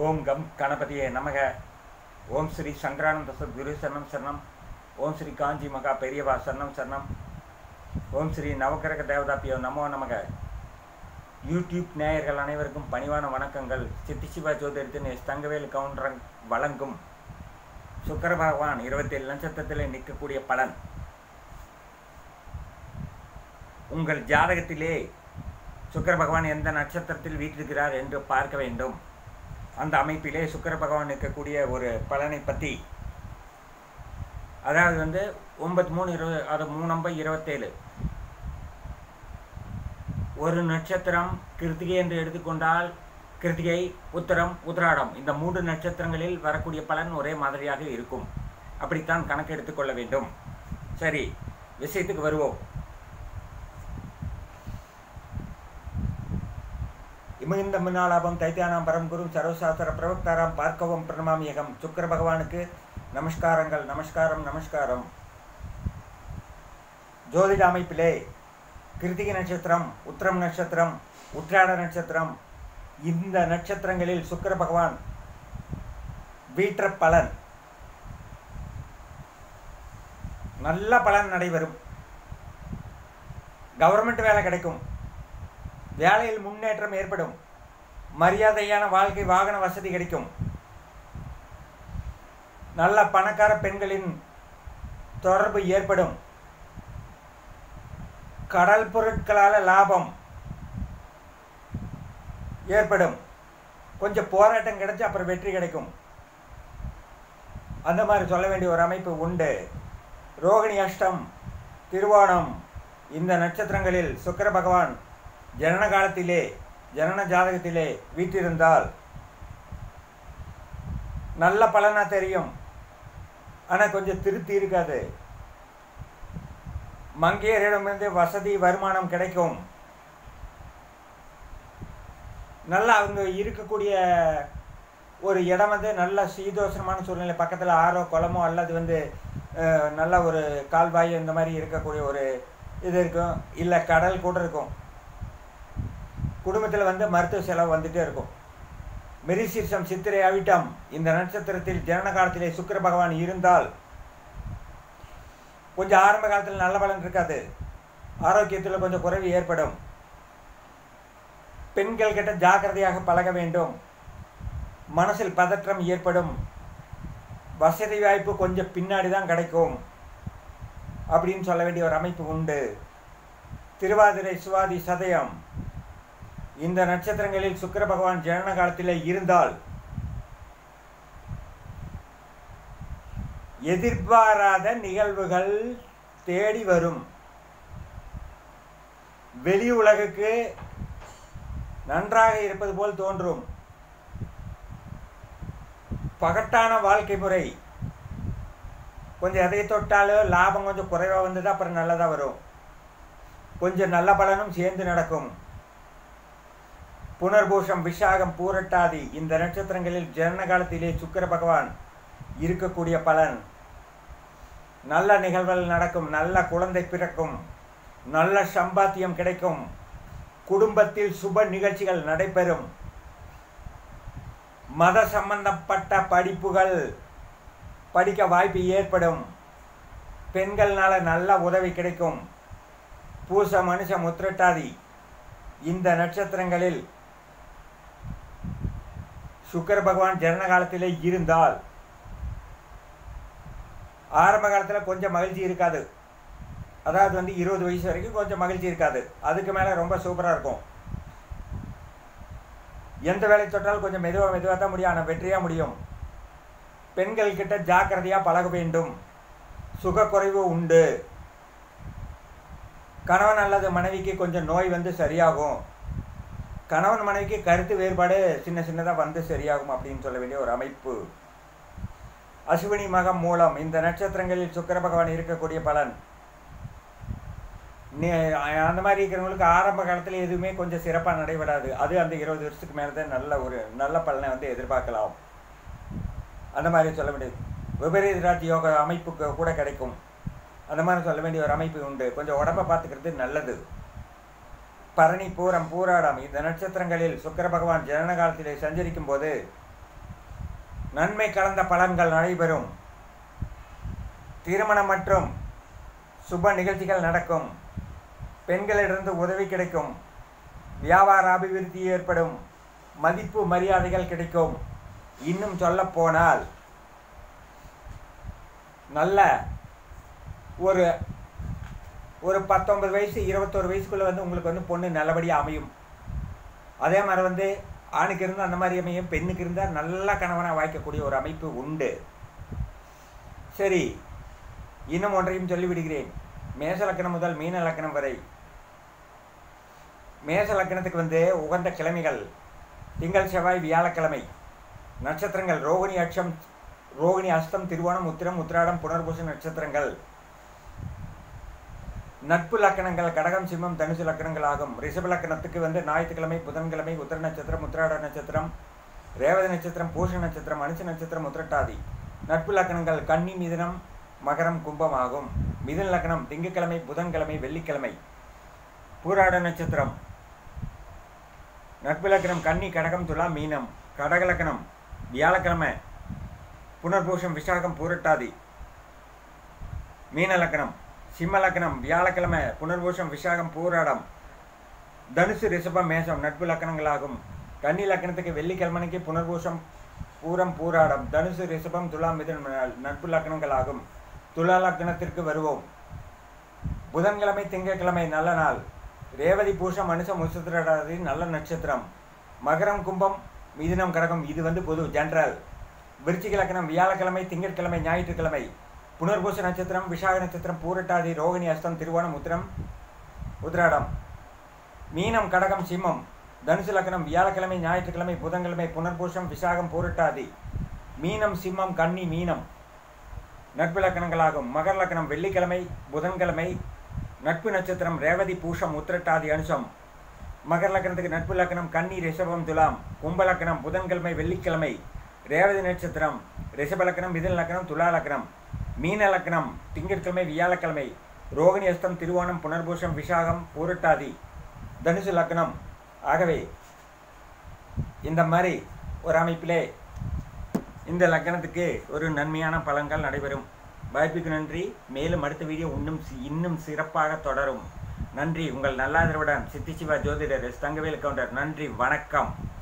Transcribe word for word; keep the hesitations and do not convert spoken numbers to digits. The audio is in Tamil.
ஓம் கம் கணபதியே நமக. ஓம் ஸ்ரீ சங்கரானந்த சத்குரு சரணம் சரணம். ஓம் ஸ்ரீ காஞ்சி மகா பெரியவா சரணம் சரணம். ஓம் ஸ்ரீ நவக்கிரக தேவதாப்பியோ நமோ நமக. யூடியூப் நேயர்கள் அனைவருக்கும் பணிவான வணக்கங்கள். சித்தி சிவா ஜோதிடத்தின் எஸ் தங்கவேல் கவுண்டர் வழங்கும் சுக்கிர பகவான் இருபத்தி ஏழு நட்சத்திரத்திலே நிற்கக்கூடிய பலன். உங்கள் ஜாதகத்திலே சுக்கிர பகவான் எந்த நட்சத்திரத்தில் வீற்றிருக்கிறார் என்று பார்க்க வேண்டும். அந்த அமைப்பிலே சுக்கிர பகவான் நிற்கக்கூடிய ஒரு பலனை பற்றி, அதாவது வந்து ஒன்பது மூணு இருபது அது மூணம்பது இருபத்தேழு ஒரு நட்சத்திரம் கிருத்திகை என்று எடுத்துக்கொண்டால் கிருத்திகை, உத்திரம், உத்திராடம் இந்த மூன்று நட்சத்திரங்களில் வரக்கூடிய பலன் ஒரே மாதிரியாக இருக்கும். அப்படித்தான் கணக்கு எடுத்துக்கொள்ள வேண்டும். சரி, விஷயத்துக்கு வருவோம். இமிகுந்த மின்னாலாபம் தைத்தியானாம் பரம்குரும் சர்வசாஸ்திர பிரவக்தாராம் பார்க்கவும் பிரணமாமியகம். சுக்கிர பகவானுக்கு நமஸ்காரங்கள், நமஸ்காரம் நமஸ்காரம். ஜோதிட அமைப்பிலே கிருத்திகை நட்சத்திரம், உத்திரம் நட்சத்திரம், உத்திராட நட்சத்திரம் இந்த நட்சத்திரங்களில் சுக்கிர பகவான் வீற்ற பலன் நல்ல பலன் நடைபெறும். கவர்மெண்ட் வேலை கிடைக்கும், வேலையில் முன்னேற்றம் ஏற்படும், மரியாதையான வாழ்க்கை, வாகன வசதி கிடைக்கும், நல்ல பணக்கார பெண்களின் தொடர்பு ஏற்படும், கடல் பொருட்களால் லாபம் ஏற்படும், கொஞ்சம் போராட்டம் கிடைச்சி அப்புறம் வெற்றி கிடைக்கும். அந்த மாதிரி சொல்ல வேண்டிய ஒரு அமைப்பு உண்டு. ரோகிணி, அஷ்டம், திருவோணம் இந்த நட்சத்திரங்களில் சுக்கிர பகவான் ஜனன காலத்திலே ஜனன ஜாதகத்திலே வீற்றிருந்தால் நல்ல பலனாக தெரியும். ஆனால் கொஞ்சம் திருப்தி இருக்காது. மங்கையரிடமிருந்து வசதி வருமானம் கிடைக்கும். நல்லா அவங்க இருக்கக்கூடிய ஒரு இடம் வந்து நல்ல சீதோஷமான சூழ்நிலை, பக்கத்தில் ஆறோ குளமோ அல்லது வந்து நல்ல ஒரு கால்வாய் இந்த மாதிரி இருக்கக்கூடிய ஒரு இது இருக்கும். இல்லை கடல் கூட இருக்கும். குடும்பத்தில் வந்து மருத்துவ செலவு வந்துகிட்டே இருக்கும். மிருகசீரிஷம், சித்திரை, அவிட்டம் இந்த நட்சத்திரத்தில் ஜனன காலத்திலே சுக்கிர பகவான் இருந்தால் கொஞ்சம் ஆரம்ப காலத்தில் நல்ல பலன் இருக்காது. ஆரோக்கியத்தில் கொஞ்சம் குறைவு ஏற்படும். பெண்கள் கிட்ட ஜாக்கிரதையாக பழக வேண்டும். மனசில் பதற்றம் ஏற்படும். வசதி வாய்ப்பு கொஞ்சம் பின்னாடி தான் கிடைக்கும் அப்படின்னு சொல்ல வேண்டிய ஒரு அமைப்பு உண்டு. திருவாதிரை, சுவாதி, சதயம் இந்த நட்சத்திரங்களில் சுக்கிர பகவான் ஜனன காலத்தில் இருந்தால் எதிர்பாராத நிகழ்வுகள் தேடி வரும். வெளி உலகுக்கு நன்றாக இருப்பது போல் தோன்றும். பகட்டான வாழ்க்கை முறை, கொஞ்சம் எதை தொட்டாலும் லாபம் கொஞ்சம் குறைவாக வந்தது, அப்புறம் நல்லதாக வரும். கொஞ்சம் நல்ல பலனும் சேர்ந்து நடக்கும். புனர்பூஷம், விஷாகம், பூரட்டாதி இந்த நட்சத்திரங்களில் ஜனன காலத்திலே சுக்கிர பகவான் இருக்கக்கூடிய பலன் நல்ல நிகழ்வுகள் நடக்கும். நல்ல குழந்தை பிறக்கும். நல்ல சம்பாத்தியம் கிடைக்கும். குடும்பத்தில் சுப நிகழ்ச்சிகள் நடைபெறும். மத சம்பந்தப்பட்ட படிப்புகள் படிக்க வாய்ப்பு ஏற்படும். பெண்கள்னால நல்ல உதவி கிடைக்கும். பூச, மனுஷம், உத்திரட்டாதி இந்த நட்சத்திரங்களில் சுக்கிர பகவான் ஜனன காலத்திலே இருந்தால் ஆரம்ப காலத்தில் கொஞ்சம் மகிழ்ச்சி இருக்காது. அதாவது வந்து இருபது வயசு வரைக்கும் கொஞ்சம் மகிழ்ச்சி இருக்காது. அதுக்கு மேலே ரொம்ப சூப்பராக இருக்கும். எந்த வேலை தொட்டாலும் கொஞ்சம் மெதுவாக மெதுவாக தான் முடியும், ஆனால் வெற்றியாக முடியும். பெண்கள் கிட்ட ஜாக்கிரதையாக பழக வேண்டும். சுகக்குறைவு உண்டு. கணவன் அல்லது மனைவிக்கு கொஞ்சம் நோய் வந்து சரியாகும். கணவன் மனைவிக்கு கருத்து வேறுபாடு சின்ன சின்னதாக வந்து சரியாகும் அப்படின்னு சொல்ல வேண்டிய ஒரு அமைப்பு. அஸ்வினி, மகம், மூலம் இந்த நட்சத்திரங்களில் சுக்கிர பகவான் இருக்கக்கூடிய பலன் அந்த மாதிரி இருக்கிறவங்களுக்கு ஆரம்ப காலத்தில் எதுவுமே கொஞ்சம் சிறப்பாக நடைபெறாது. அது அந்த இருபது வருஷத்துக்கு மேலே தான் நல்ல ஒரு நல்ல பலனை வந்து எதிர்பார்க்கலாம். அந்த மாதிரி சொல்ல வேண்டியது. விபரீத ராஜ் யோக அமைப்புக்கு கூட கிடைக்கும். அந்த மாதிரி சொல்ல வேண்டிய ஒரு அமைப்பு உண்டு. கொஞ்சம் உடம்பை பார்த்துக்கிறது நல்லது. பரணி, பூரம், பூராடம் இந்த நட்சத்திரங்களில் சுக்கிர பகவான் ஜனன காலத்திலே சஞ்சரிக்கும் போது நன்மை கலந்த பலன்கள் நடைபெறும். திருமணம் மற்றும் சுப நிகழ்ச்சிகள் நடக்கும். பெண்களிடமிருந்து உதவி கிடைக்கும். வியாபார அபிவிருத்தி ஏற்படும். மதிப்பு மரியாதைகள் கிடைக்கும். இன்னும் சொல்ல போனால் நல்ல ஒரு ஒரு பத்தொன்பது வயசு இருபத்தோரு வயசுக்குள்ளே வந்து உங்களுக்கு வந்து பொண்ணு நல்லபடியாக அமையும். அதே மாதிரி வந்து ஆணுக்கு இருந்தால் அந்த மாதிரி அமையும், பெண்ணுக்கு இருந்தால் நல்ல கணவனாக வாய்க்கக்கூடிய ஒரு அமைப்பு உண்டு. சரி, இன்னும் ஒன்றையும் சொல்லிவிடுகிறேன். மேச லக்கணம் முதல் மீன லக்கணம் வரை மேச லக்கணத்துக்கு வந்து உகந்த கிழமைகள் திங்கள் செவ்வாய் வியாழக்கிழமை. நட்சத்திரங்கள் ரோகிணி அட்சம் ரோகிணி அஸ்தம் திருவோணம் உத்திரம் உத்திராடம் புனர்பூச நட்சத்திரங்கள். நட்பு லக்கணங்கள் கடகம் சிம்மம் தனுசு லக்கணங்கள் ஆகும். ரிஷப லக்கணத்துக்கு வந்து ஞாயிற்றுக்கிழமை புதன்கிழமை உத்திர நட்சத்திரம் உத்திராட நட்சத்திரம் ரேவதி நட்சத்திரம் பூஷ நட்சத்திரம் அனுச நட்சத்திரம் உத்திரட்டாதி. நட்பு லக்கணங்கள் கன்னி மிதுனம் மகரம் கும்பம் ஆகும். மிதுன லக்கணம் திங்கட்கிழமை புதன்கிழமை வெள்ளிக்கிழமை. பூராட நட்சத்திரம். நட்பு லக்கணம் கன்னி கடகம் துலா மீனம். கடக லக்கணம் வியாழக்கிழமை புனர்பூஷம் விசாகம் பூரட்டாதி. மீன லக்கணம் சிம்ம லக்கணம் வியாழக்கிழமை புனர்பூஷம் விசாகம் பூராடம். தனுசு ரிஷபம் மேசம் நட்பு லக்கணங்களாகும். கன்னி லக்கணத்துக்கு வெள்ளிக்கிழமைக்கு புனர்பூஷம் பூரம் பூராடம். தனுசு ரிஷபம் துலா மிதுனம் நட்பு லக்கணங்களாகும். துலா லக்கணத்திற்கு வருவோம். புதன்கிழமை திங்கட்கிழமை நல்ல நாள். ரேவதி பூஷம் அனுசம் உத்திரட்டாதி நல்ல நட்சத்திரம். மகரம் கும்பம் மிதுனம் கடகம் இது வந்து பொது ஜென்ரல். விருச்சிக லக்கணம் வியாழக்கிழமை திங்கட்கிழமை ஞாயிற்றுக்கிழமை. புனர்பூச நட்சத்திரம் விசாக நட்சத்திரம் பூரட்டாதி ரோகிணி அஸ்தம் திருவோணம் உத்திரம் உத்திராடம். மீனம் கடகம் சிம்மம். தனுசு லக்கணம் வியாழக்கிழமை ஞாயிற்றுக்கிழமை புதன்கிழமை புனர்பூஷம் விசாகம் பூரட்டாதி. மீனம் சிம்மம் கன்னி மீனம் நட்பு லக்கணங்களாகும். மகர லக்கணம் வெள்ளிக்கிழமை புதன்கிழமை நட்பு நட்சத்திரம் ரேவதி பூஷம் உத்திரட்டாதி அனுசம். மகர லக்கணத்துக்கு நட்பு லக்கணம் கன்னி ரிஷபம் துலாம். கும்ப லக்கணம் புதன்கிழமை வெள்ளிக்கிழமை ரேவதி நட்சத்திரம். ரிஷப லக்கணம் மிதுன லக்கணம் துலா லக்கணம். மீன லக்கணம் திங்கட்கிழமை வியாழக்கிழமை ரோகிணி அஸ்தம் திருவோணம் புனர்பூஷம் விசாகம் பூரட்டாதி. தனுசு லக்கணம். ஆகவே இந்த மாதிரி ஒரு அமைப்பிலே இந்த லக்கணத்துக்கு ஒரு நன்மையான பலன்கள் நடைபெறும். வாய்ப்புக்கு நன்றி. மேலும் அடுத்த வீடியோ இன்னும் இன்னும் சிறப்பாக தொடரும். நன்றி. உங்கள் நல்லாதரவுடன் சித்தி சிவா ஜோதிடர் எஸ் தங்கவேல் கவுண்டர். நன்றி, வணக்கம்.